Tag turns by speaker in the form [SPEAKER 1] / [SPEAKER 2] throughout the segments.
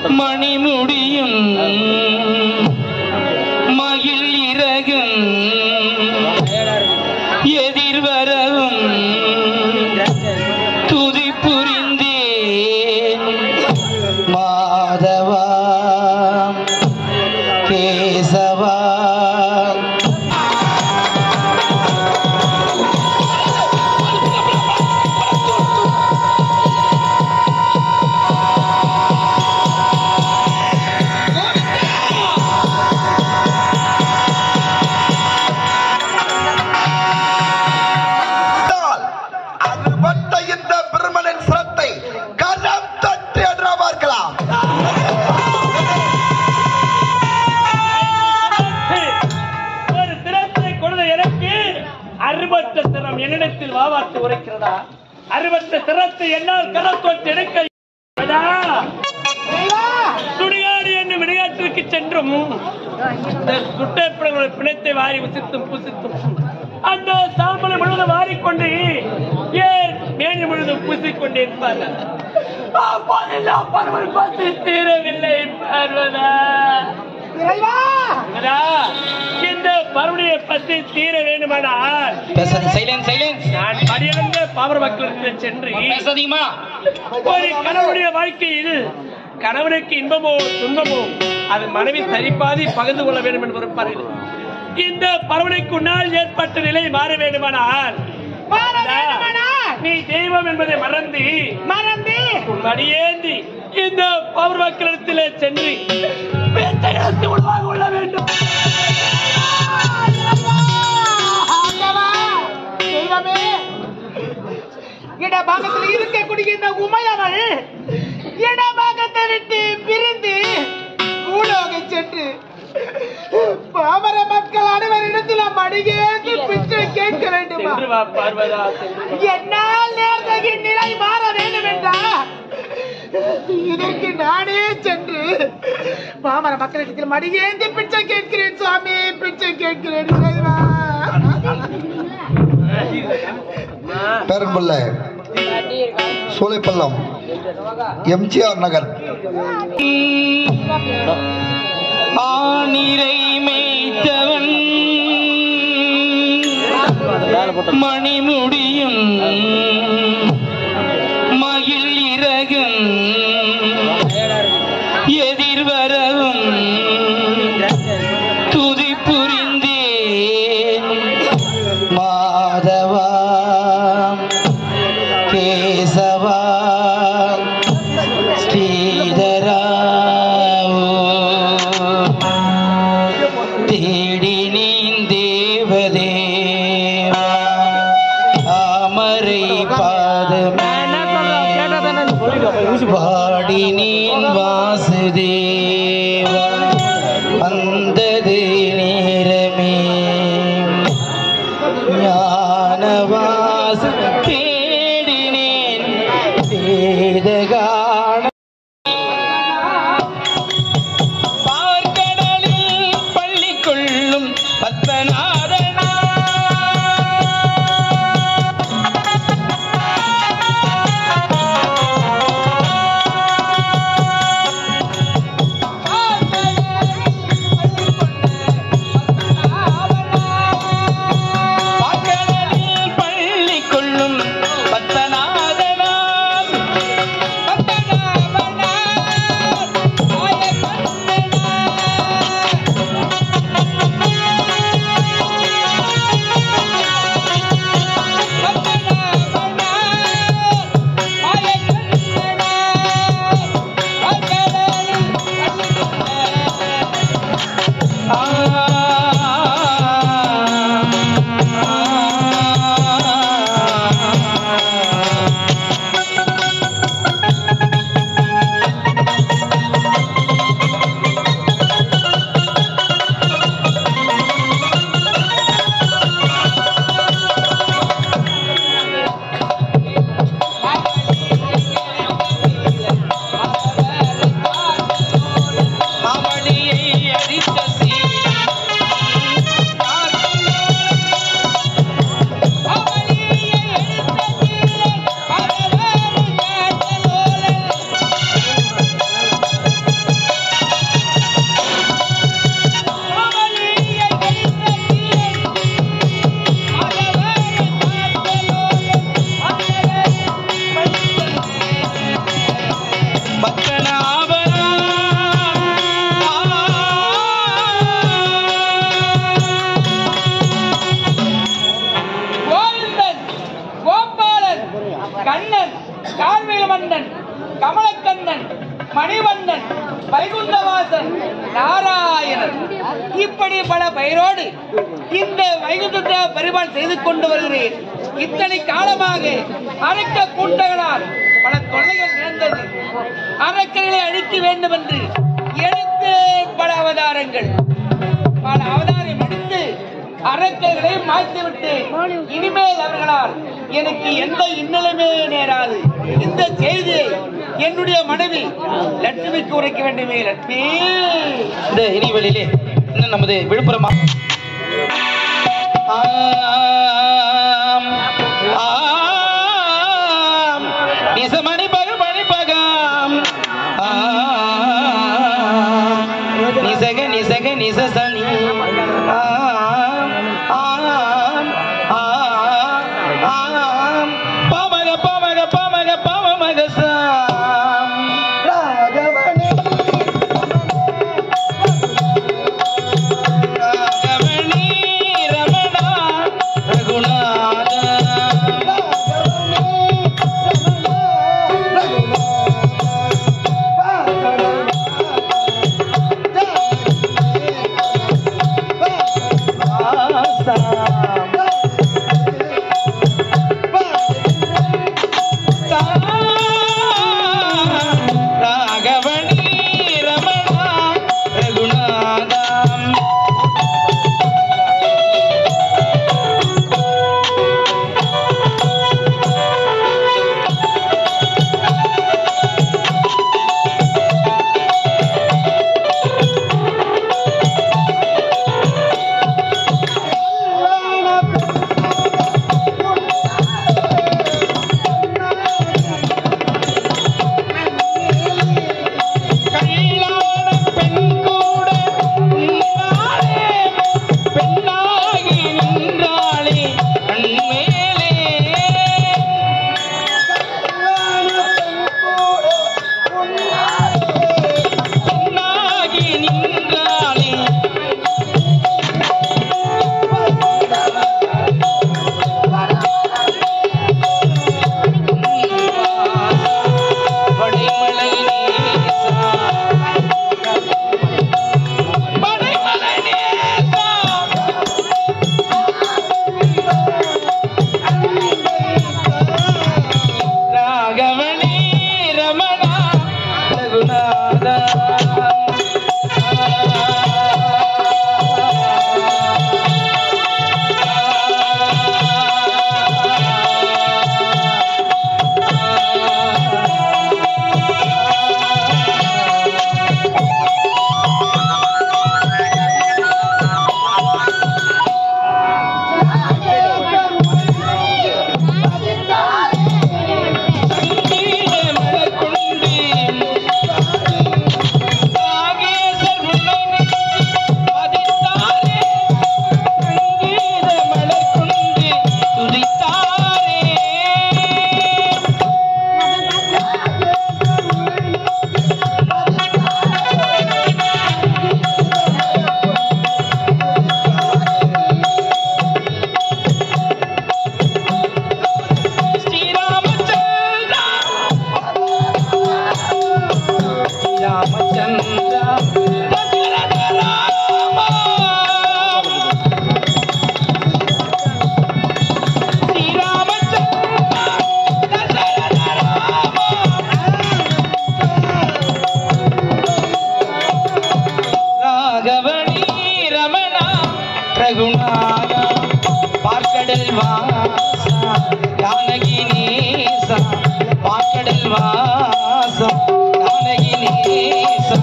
[SPEAKER 1] மணிமுடியும் மகிழ் இறகும் எதிர்வரவும் துதி புரிந்தேன் மாதவா கேசவா.
[SPEAKER 2] என்னிடத்தில் வாவாத்து உரைக்கிறதா? அறுபத்த திறத்தை என்னால் கரத்தொட்டு எடுக்க சுடுகாடு என்னும் விளையாட்டிற்கு சென்றும் சுட்டப்படங்களை பிணத்தை வாரி உசித்தும் புசித்தும் அந்த சாம்பலை முழுவதும் வாரிக்கொண்டு ஏன் மேனி முழுவதும் பூசிக்கொண்டே இருப்பார்கள். பசி தீரவில்லை பார்வதா. இந்த பருடைய பற்றி தீர வேண்டுமானால் நான் படியாந்த பாமர மக்களுக்கு சென்று ஒரு கணவனுடைய வாழ்க்கையில் கணவனுக்கு இன்பமோ துன்பமோ அது மனைவி சரிபாதி பகிர்ந்து கொள்ள வேண்டும் என்று இருப்பார்கள். இந்த பருவனைக்கு உன்னால் ஏற்பட்ட நிலை மாற வேண்டுமானால் நீ தெய்வம் என்பதை மறந்து மடியேந்தி இந்த பவர் மக்களிடத்திலே சென்று உருவாக வேண்டும்.
[SPEAKER 3] இடபாகத்தில் இருக்கக்கூடிய இந்த உமையவள் இடபாகத்தை விட்டு பிரிந்து பூலோக சென்று பாமர மக்கள் அனைவரிடத்தில் மடியேந்தி பிச்சை கேட்க வேண்டுமா? என்னால் நேர்ந்தகின் நிலை மாற வேண்டும் என்றால் இதற்கு நானே சென்று பாமர மக்களிடத்தில் மடியேந்தி பிச்சை கேட்கிறேன் சுவாமி, பிச்சை கேட்கிறேன்.
[SPEAKER 4] பேரன்புள்ள சோலைப்பள்ளம் எம்ஜிஆர் நகர்
[SPEAKER 1] ஆனிரை மேய்த்தவன் மணிமுடியும் மகிழ் இறகும் எதிர்வரவும் துதி புரிந்தேன் மாதவா கேசவா ஸ்ரீதரா தேடினேன் தேவதேவா அமரை பாதமே வாடினேன் வாசுதேவா வந்தது நேரமே ஞானவாச தேடினேன் வேதகான பார்க்கடலில் பள்ளி கொள்ளும் பத்மநாதனா பத்தனாதனா
[SPEAKER 2] கண்ணன், கார்மேக மன்னன், கமலக்கண்ணன், மணிவண்ணன், வைகுந்தவாசன், நாராயணன் இப்படி பல பெயரோடு இந்த வைகுந்த பரிமாணம் செய்து கொண்டு வருகிறேன். இத்தனை காலமாக அரக்க கூட்டங்களால் பல தொல்லைகள் நேர்ந்தது. அரக்கர்களை அழிக்க வேண்டும் என்று எடுத்து பல அவதாரம் எடுத்து அரக்கர்களை மாற்றிவிட்டு இனிமேல் அவர்களால் எனக்கு எந்த இன்னலுமே நேராது. இந்த செய்தியை என்னுடைய மனைவி லட்சுமிக்கு உரைக்க வேண்டுமே. லட்சுமி,
[SPEAKER 1] இந்த இனிவெளியிலே இன்னும் நமது விழுப்புரம் நிசமணி பகமணி பகம் நிசக நிசக நிசசனி பமக பமக பமக பமக சாம் ராகவனி ராகவனி ரமணா ரகுநாத பார்க்கடல் வாசா ஜானகி நேசா பார்க்கடல் வாசா ஜானகி நேசா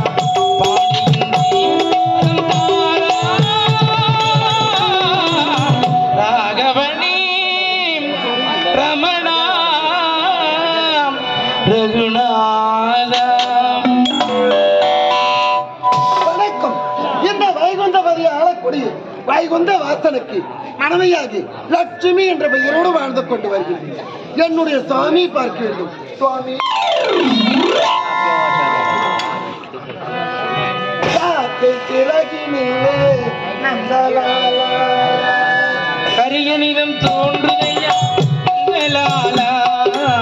[SPEAKER 1] ராகவணி ரமணா ரகுநாதா.
[SPEAKER 3] வணக்கம். இந்த வைகுந்தபதி ஆளக்கூடிய வைகுந்த வாசனுக்கு மனைவியாகி லட்சுமி என்ற பெயரோடு வாழ்ந்து கொண்டு வருகிறேன். என்னுடைய சுவாமி பார்க்க வேண்டும். சுவாமி
[SPEAKER 1] கரிய நிலம் தோன்றுதையா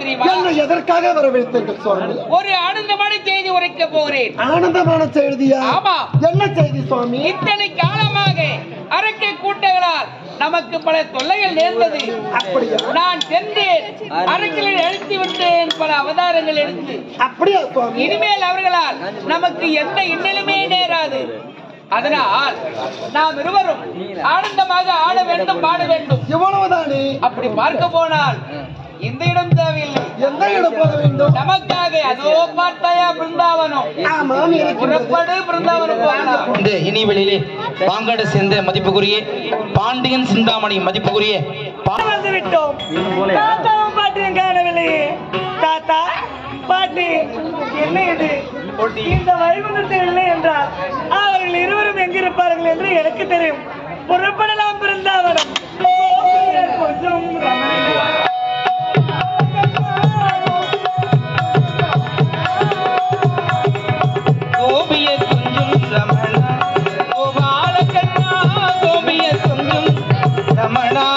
[SPEAKER 5] தெரியுமா?
[SPEAKER 3] என்னை எதற்காக வரவேற்றீர்கள் சுவாமி?
[SPEAKER 5] ஒரு ஆனந்தமான செய்தி உரைக்க போகிறேன்.
[SPEAKER 3] ஆனந்தமான செய்தியா?
[SPEAKER 5] ஆமா.
[SPEAKER 3] என்ன செய்தி சுவாமி?
[SPEAKER 5] இத்தனை காலமாக அரக்கை கூட்டங்களால் நமக்கு பல தொல்லைகள் நேர்ந்தது.
[SPEAKER 3] அப்படியா?
[SPEAKER 5] நான் சென்றேன், அரக்கில் எழுத்தி விட்டேன் பல அவதாரங்கள் எடுத்து.
[SPEAKER 3] அப்படியா சுவாமி?
[SPEAKER 5] இனிமேல் அவர்களால் நமக்கு எந்த இன்னலுமே நேராது. அதனால் நாம் இருவரும் ஆனந்தமாக ஆட வேண்டும், பாட வேண்டும்.
[SPEAKER 3] இவ்வளவுதானே?
[SPEAKER 5] அப்படி பார்க்க போனால் இந்த இடம் தேவையில்லை.
[SPEAKER 3] எந்த இடம் போக வேண்டும்?
[SPEAKER 5] நமக்காக அதோ பார்த்தாயா பிருந்தாவனம்.
[SPEAKER 3] ஆமாம்,
[SPEAKER 5] புறப்படு பிருந்தாவனம் போகலாம்.
[SPEAKER 1] இந்த இனிவெளியிலே பாங்காடு சேர்ந்த மதிப்புக்குரிய பாண்டியன் சிந்தாமணி மதிப்புக்குரிய
[SPEAKER 2] வந்து விட்டோம். தாத்தாவும் பாட்டியும் காணவில்லையே. தாத்தா பாட்டி, என்ன இது? இந்த வைகுண்டத்தில் இல்லை என்றால் அவர்கள் இருவரும் எங்கிருப்பார்கள் என்று எனக்கு தெரியும். புறப்படலாம் பிருந்தாவனம். கொஞ்சம்
[SPEAKER 1] கோபிய கொஞ்சம் ரமணா கோபால கண்ணா கோபிய கொஞ்சம் ரமணா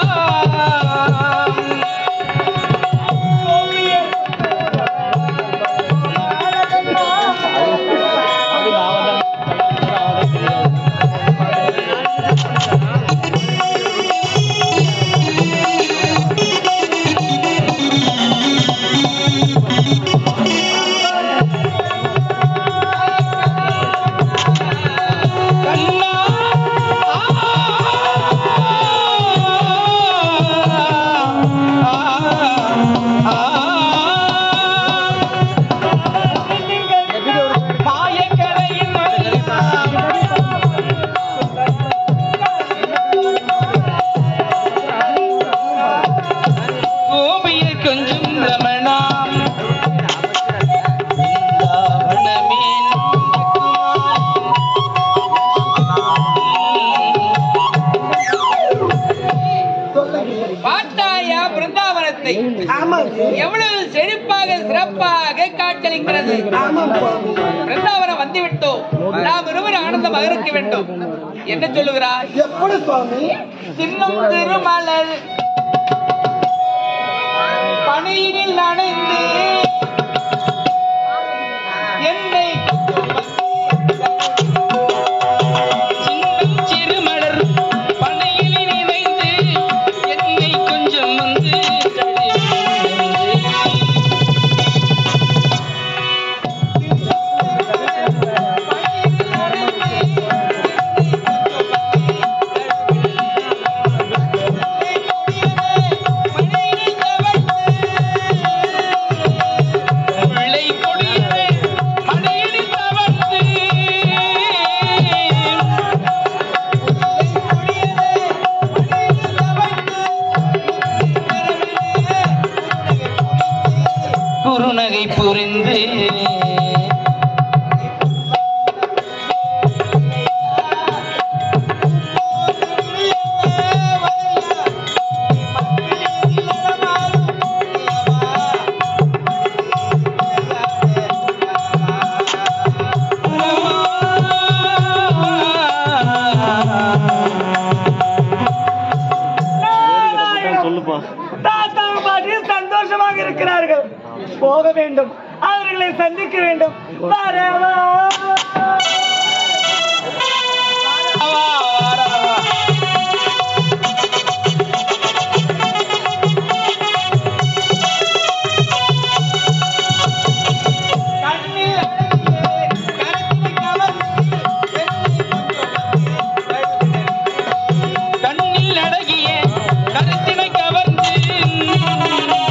[SPEAKER 5] எவ்வளவு செழிப்பாக சிறப்பாக காட்சியளிக்கிறது. பிருந்தாவனம் வந்துவிட்டோம். நாம் இருவர் ஆனந்தமாக இருக்க வேண்டும். என்ன சொல்லுகிறார்?
[SPEAKER 3] எப்படி சுவாமி?
[SPEAKER 5] சின்னம் திருமலர் பணியினில் நனைந்து என்னை
[SPEAKER 1] குறுநகை புரிந்து
[SPEAKER 2] தாத்தாவும் பாட்டியும் சந்தோஷமாக இருக்கிறார்கள். போக வேண்டும், அவர்களை சந்திக்க வேண்டும். வரவா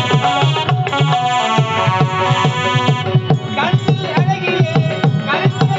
[SPEAKER 5] கண்ணில் அழகிய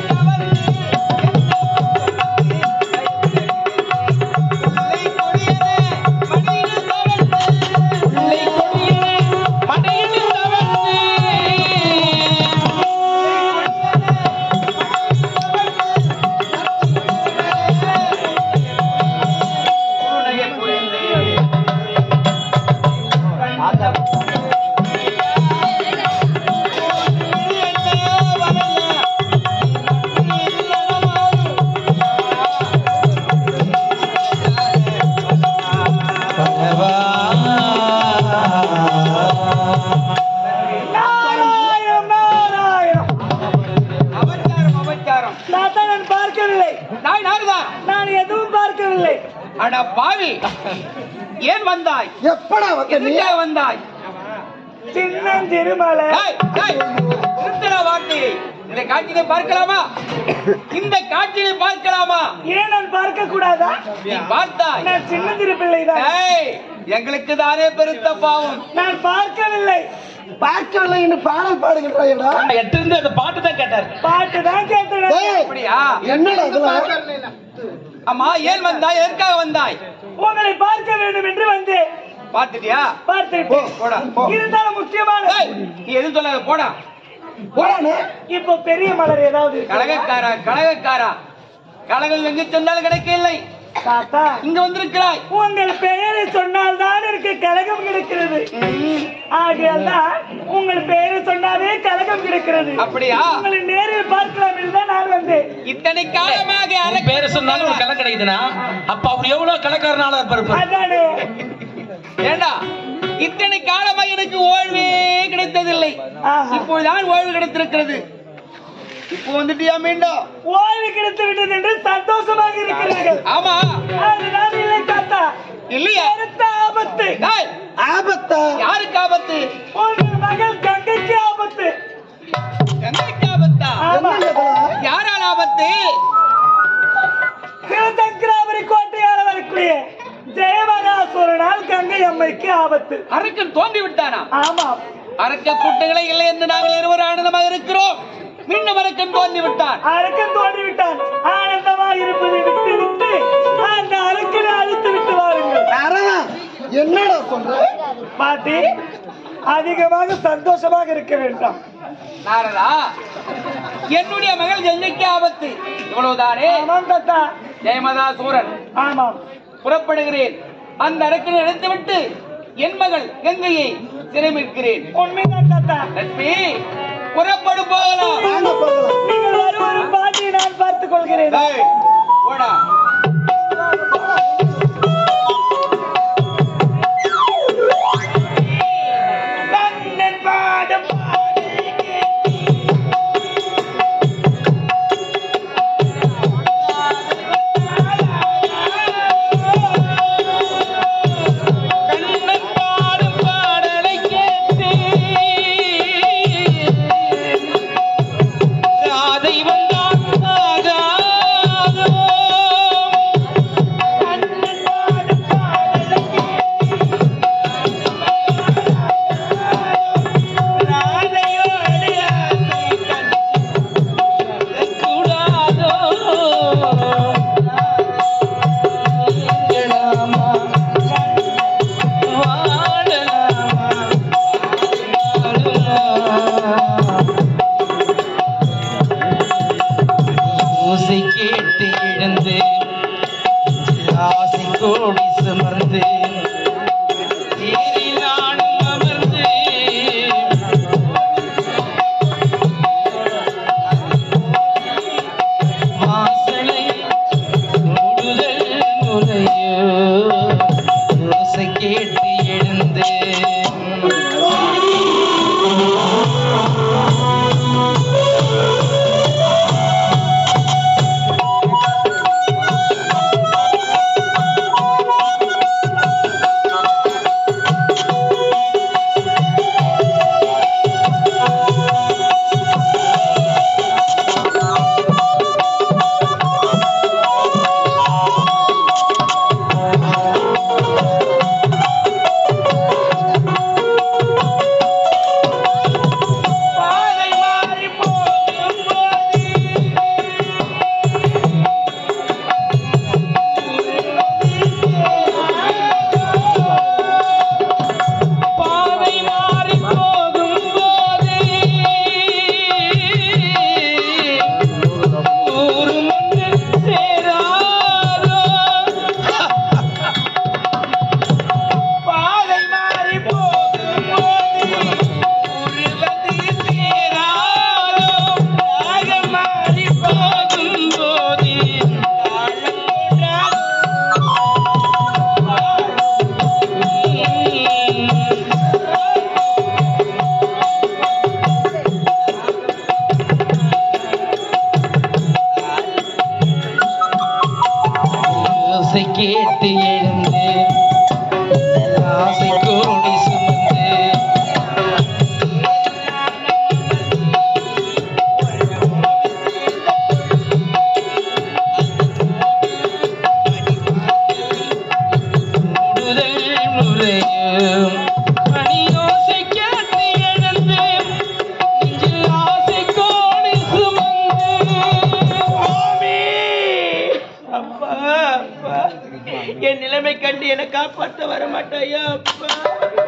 [SPEAKER 2] நான் எதுவும் பார்க்கவில்லை.
[SPEAKER 5] அட பாவி, ஏன் வந்தாய்?
[SPEAKER 3] எப்படா வந்த நீ?
[SPEAKER 5] எதுக்காக வந்தாய்?
[SPEAKER 2] சின்னஞ்சிறுமலை.
[SPEAKER 5] நிறுத்துற வார்த்தையை. இந்த காட்சியை பார்க்கலாமா? இந்த காட்சியை பார்க்கலாமா?
[SPEAKER 2] ஏன் நான் பார்க்க கூடாதா?
[SPEAKER 5] நீ பார்த்தாய்.
[SPEAKER 2] நான் சின்னஞ்சிறு பிள்ளைதான்.
[SPEAKER 5] எங்களுக்கு தானே பெருத்த பாவம்.
[SPEAKER 2] நான் பார்க்கவில்லை.
[SPEAKER 3] பார்க்கவில்லை என்று பாடல் பாடுகின்றாயடா.
[SPEAKER 1] எட்டு இருந்து அந்த பாட்டு தான் கேட்டார்.
[SPEAKER 2] பாட்டு தான் கேட்டேன்.
[SPEAKER 3] டேய்,
[SPEAKER 5] அப்படியா?
[SPEAKER 3] என்னடா இதெல்லாம்?
[SPEAKER 5] அம்மா, ஏன் வந்தாய்? எதற்காக வந்தாய்?
[SPEAKER 2] உங்களை பார்க்க வேண்டும் என்று வந்தேன்.
[SPEAKER 5] பார்த்துட்டியா?
[SPEAKER 2] பார்த்துட்டேன்.
[SPEAKER 5] போடா, போ.
[SPEAKER 2] இருந்தாலும் முக்கியமான
[SPEAKER 5] நீ எதுவும் சொல்லாத, போடா.
[SPEAKER 3] போடானே.
[SPEAKER 2] இப்போ பெரிய மலர் ஏதாவது இருக்கா?
[SPEAKER 5] கலகக்காரா, கலகக்காரா, கலகம் எங்கு சொன்னாலும் கிடைக்கவில்லை.
[SPEAKER 2] தாத்தா,
[SPEAKER 5] இங்க வந்திருக்கிறாய்.
[SPEAKER 2] உங்கள் பெயரை சொன்னால் தான் எனக்கு கலகம் கிடைக்கிறது. ஆகையால்தான் உங்கள் பெயரை சொன்னாலே கலகம் கிடைக்கிறது.
[SPEAKER 5] அப்படியா?
[SPEAKER 2] உங்களை நேரில் பார்க்கலாம் என்றுதான் நான் வந்தேன்.
[SPEAKER 5] இத்தனை காலமாக
[SPEAKER 1] உன் பேரை சொன்னாலும் ஒரு கலை கிடைக்குதுன்னா அப்ப அவர் எவ்வளவு கலைக்காரனால இருப்பாரு.
[SPEAKER 2] அதானே.
[SPEAKER 5] ஏண்டா, இத்தனை காலமாக எனக்கு ஓய்வே கிடைத்ததில்லை. இப்போதுதான் ஓய்வு கிடைத்திருக்கிறது. இப்போ வந்துட்டியா மீண்டும்?
[SPEAKER 2] ஓய்வு கிடைத்து விட்டது என்று சந்தோஷமாக இருக்கிறீர்கள்.
[SPEAKER 5] ஆமா.
[SPEAKER 2] அதுதான் இல்லை தாத்தா.
[SPEAKER 5] இல்லையா?
[SPEAKER 2] அடுத்த ஆபத்து.
[SPEAKER 3] ஆபத்தா?
[SPEAKER 5] யாருக்கு ஆபத்து?
[SPEAKER 2] உங்கள் மகள் கங்கைக்கு ஆபத்து.
[SPEAKER 5] கங்கைக்கு ஆபத்தா?
[SPEAKER 2] ஆமா.
[SPEAKER 5] யாரால் ஆபத்து?
[SPEAKER 2] சிவசங்கராபுரி கோட்டையால் வரக்கூடிய ஜெயமகாசுரனால் கங்கை அம்மைக்கு ஆபத்து.
[SPEAKER 5] அரக்கன் தோன்றி விட்டானா?
[SPEAKER 2] ஆமா.
[SPEAKER 5] அரக்க கூட்டங்களே இல்லை என்று நாங்கள் இருவர் ஆனந்தமாக இருக்கிறோம். மீண்டும் அரக்கன் தோன்றி விட்டான்.
[SPEAKER 2] அரக்கன் தோன்றிவிட்டான். ஆனந்தமாக இருப்பதை விட்டு விட்டு அந்த அரக்கனை அழித்து விட்டு வாருங்கள்.
[SPEAKER 3] நாரதா, என்னடா சொல்ற?
[SPEAKER 2] பாட்டி, அதிகமாக சந்தோஷமாக இருக்க வேண்டாம்.
[SPEAKER 5] நாரதா, என்னுடைய மகள் கங்கைக்கு ஆபத்து. இவ்வளவுதானே?
[SPEAKER 2] ஆமாம் தாத்தா.
[SPEAKER 5] ஜெயமதாசூரன்.
[SPEAKER 2] ஆமாம்.
[SPEAKER 5] புறப்படுகிறேன். அந்த அரக்கனை எடுத்துவிட்டு என் மகள் கங்கையை சிறைமிக்கிறேன்.
[SPEAKER 2] உண்மைதான் தாத்தா.
[SPEAKER 5] லட்சுமி, புறப்படு, போகலாம்.
[SPEAKER 3] வாங்க போகலாம்.
[SPEAKER 2] நீங்கள் வருவரும் பாட்டியை நான் பார்த்துக் கொள்கிறேன்.
[SPEAKER 5] ஏய், போடா.
[SPEAKER 2] கண்ணன் பாடம்
[SPEAKER 1] கண்ணன் பாடும் பாடலை கேட்டு ராதை வந்தான் ஆகாதோ. ஆசை கேட்டு எழுந்து ஆசை கோடி சுமந்து முறையும் மணியோசை கேட்டு எழுந்து நெஞ்சில் ஆசை கோடி சுமந்து
[SPEAKER 2] அப்பா அப்பா என் நிலைமை கண்டு என்னை காப்பாற்ற வர மாட்டாயா அப்பா